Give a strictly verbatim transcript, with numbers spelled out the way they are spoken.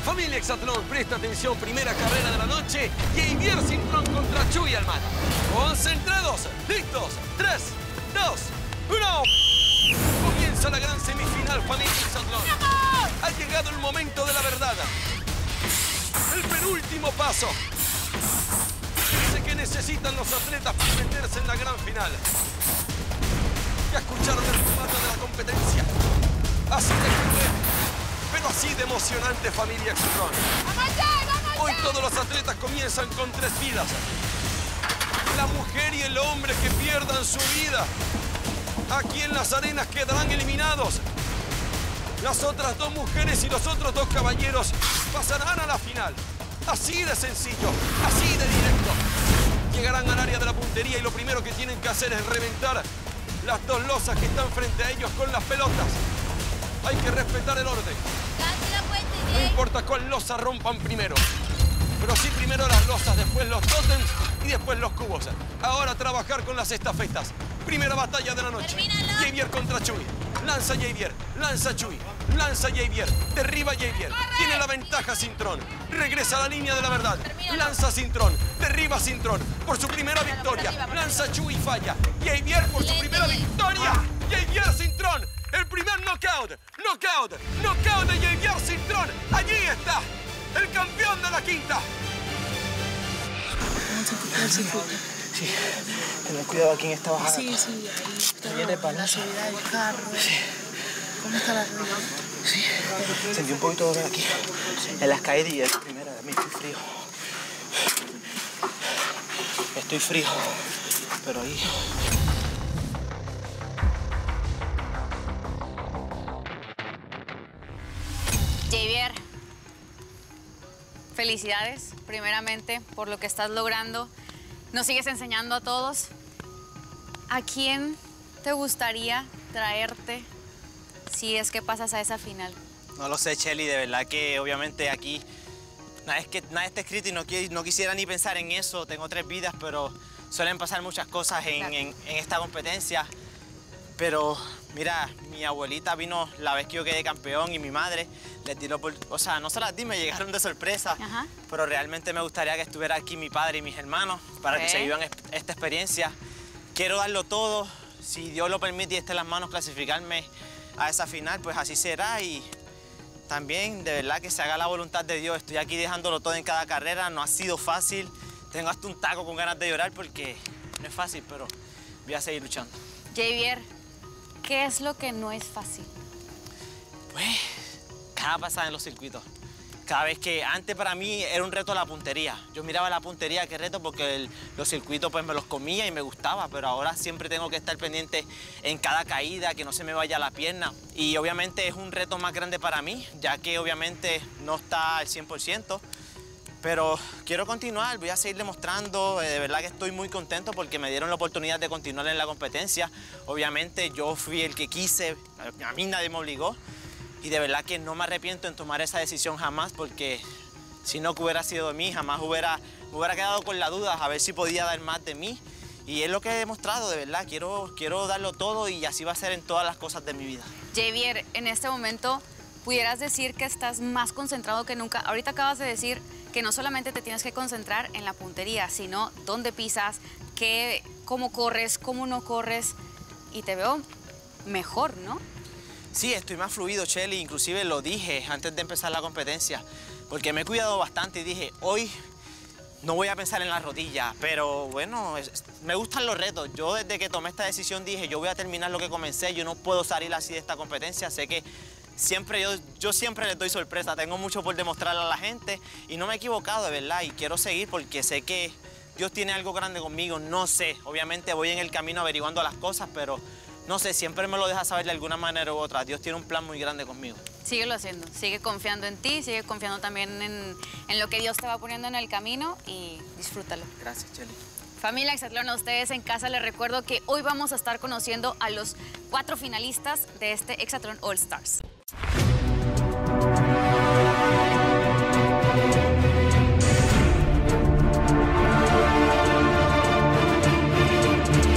Familia Exatlón, presta atención, primera carrera de la noche. Javier Cintrón contra Chuy Almada. Concentrados, listos, tres, dos, uno. Comienza la gran semifinal, familia Exatlón. Ha llegado el momento de la verdad. El penúltimo paso. Dice que necesitan los atletas para meterse en la gran final. Ya escucharon el formato de la competencia. Así de cruel, pero así de emocionante, familia Exatlón. Hoy todos los atletas comienzan con tres vidas. La mujer y el hombre que pierdan su vida aquí en las arenas quedarán eliminados. Las otras dos mujeres y los otros dos caballeros pasarán a la final. Así de sencillo, así de directo. Llegarán al área de la puntería y lo primero que tienen que hacer es reventar las dos losas que están frente a ellos con las pelotas. Hay que respetar el orden. No importa cuál losa rompan primero. Pero sí primero las losas, después los tótems y después los cubos. Ahora trabajar con las estafetas. Primera batalla de la noche. Termínalo. Javier contra Chuy. Lanza Javier, lanza Chuy, lanza Javier, derriba Javier. ¡Corre! Tiene la ventaja Cintrón. Regresa a la línea de la verdad. Termínalo. Lanza Cintrón, derriba Cintrón por su primera victoria. arriba, por Lanza arriba. Chuy y falla. Javier por su Lente. primera victoria. Javier Cintrón. El primer knockout, knockout, knockout de Javier Cintrón. Allí está, el campeón de la quinta. Sí, tener cuidado aquí en esta bajada. Sí, sí, ahí está Viene la palosa. subida del carro. Sí. ¿Cómo está la rueda? Sí, sentí un poquito de dolor aquí, en las caídas y es la primera de mí, estoy frío. Estoy frío, pero ahí... Javier, felicidades, primeramente, por lo que estás logrando. Nos sigues enseñando a todos. ¿A quién te gustaría traerte si es que pasas a esa final? No lo sé, Shelly, de verdad que obviamente aquí nada, es que nada está escrito y no, qui- no quisiera ni pensar en eso. Tengo tres vidas, pero suelen pasar muchas cosas en, Claro. en- en esta competencia. Pero mira, mi abuelita vino la vez que yo quedé campeón y mi madre le tiró por... O sea, no se las di, me llegaron de sorpresa. Ajá. Pero realmente me gustaría que estuviera aquí mi padre y mis hermanos para Ok. que se vivan es- esta experiencia. Quiero darlo todo. Si Dios lo permite y esté en las manos clasificarme a esa final, pues así será. Y también, de verdad, que se haga la voluntad de Dios. Estoy aquí dejándolo todo en cada carrera. No ha sido fácil. Tengo hasta un taco con ganas de llorar porque no es fácil, pero voy a seguir luchando. Javier, ¿qué es lo que no es fácil? Pues, cada pasada en los circuitos. Cada vez que antes para mí era un reto la puntería. Yo miraba la puntería, qué reto, porque el- los circuitos pues me los comía y me gustaba, pero ahora siempre tengo que estar pendiente en cada caída, que no se me vaya la pierna. Y obviamente es un reto más grande para mí, ya que obviamente no está al cien por ciento. Pero quiero continuar, voy a seguir demostrando. Eh, de verdad que estoy muy contento porque me dieron la oportunidad de continuar en la competencia. Obviamente yo fui el que quise, a a mí nadie me obligó. Y de verdad que no me arrepiento en tomar esa decisión jamás porque si no que hubiera sido de mí, jamás hubiera, me hubiera quedado con la duda a ver si podía dar más de mí. Y es lo que he demostrado, de verdad. Quiero, quiero darlo todo y así va a ser en todas las cosas de mi vida. Javier, en este momento, ¿pudieras decir que estás más concentrado que nunca? Ahorita acabas de decir que no solamente te tienes que concentrar en la puntería, sino dónde pisas, qué, cómo corres, cómo no corres. Y te veo mejor, ¿no? Sí, estoy más fluido, Shelly. Inclusive lo dije antes de empezar la competencia, porque me he cuidado bastante y dije, hoy no voy a pensar en la rodilla, pero bueno, es- me gustan los retos. Yo desde que tomé esta decisión dije, yo voy a terminar lo que comencé, yo no puedo salir así de esta competencia. Sé que siempre yo, yo siempre les doy sorpresa, tengo mucho por demostrarle a la gente y no me he equivocado, de verdad, y quiero seguir porque sé que Dios tiene algo grande conmigo. No sé, obviamente voy en el camino averiguando las cosas, pero no sé, siempre me lo deja saber de alguna manera u otra. Dios tiene un plan muy grande conmigo. Síguelo haciendo, sigue confiando en ti, sigue confiando también en, en lo que Dios te va poniendo en el camino y disfrútalo. Gracias, Shelly. Familia Exatlón, a ustedes en casa les recuerdo que hoy vamos a estar conociendo a los cuatro finalistas de este Exatlón All Stars.